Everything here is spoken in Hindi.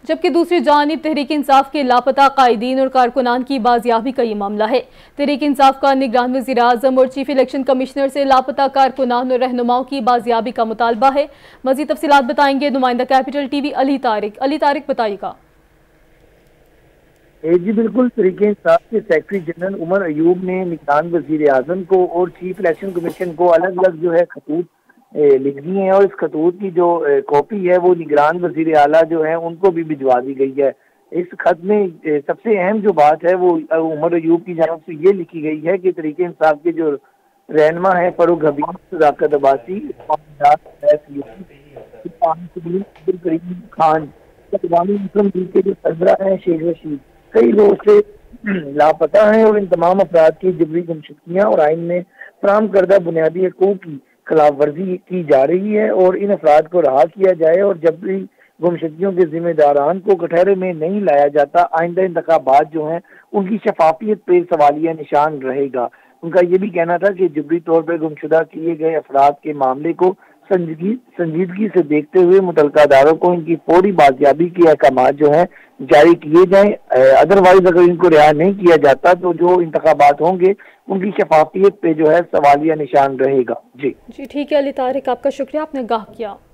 जबकि दूसरी जानिब तहरीक इंसाफ के लापता कायदीन और कारकुनान की बाजियाबी का ये मामला है। तहरीक इंसाफ का निगरान वज़ीर आज़म और चीफ इलेक्शन कमिश्नर से लापता कारकुनान और रहनुमाओं की बाजियाबी का मुतालबा है। मज़ीद तफसीलात बताएंगे नुमाइंदा कैपिटल टीवी अली तारिक। अली तारिक, बताइएगा। जी बिल्कुल, तहरीक इंसाफ के सेक्रेटरी जनरल उमर अयूब ने निगरान वज़ीर आज़म को और चीफ इलेक्शन कमीशन को अलग अलग जो है खतूत लिख दिए हैं, और इस खतूत की जो कॉपी है वो निगरान वज़ीर आला जो है उनको भी भिजवा दी गई है। इस खत में सबसे अहम जो बात है वो उमर अयूब की जानब से ये लिखी गई है कि तहरीक इंसाफ के जो रहनुमा है फरूक हबीब, सदाकत अब्बासी, करीम खान, अवामी मुस्लिम लीग के जो सरबरा हैं शेख रशीद, कई लोग से लापता हैं और इन तमाम अफराद की जबरी गुमशुदगियाँ और आइन में फराहम करदा बुनियादी हकूक की खिलाफ वर्जी की जा रही है और इन अफराद को रहा किया जाए और जबरी गुमशुदगियों के जिम्मेदारान को कटहरे में नहीं लाया जाता, आइंदा इंतखाबात जो हैं उनकी शफाफियत पे सवालिया निशान रहेगा। उनका ये भी कहना था कि जबरी तौर पर गुमशुदा किए गए अफराद के मामले को संजीदगी से देखते हुए मुतल्लिका अदारों को इनकी फौरी बाजियाबी के अहकाम जो है जारी किए जाएं। अदरवाइज अगर इनको रिहा नहीं किया जाता तो जो इंतखाबात होंगे उनकी शफाफियत पे जो है सवालिया निशान रहेगा। जी ठीक है अली तारिक, आपका शुक्रिया, आपने आगाह किया।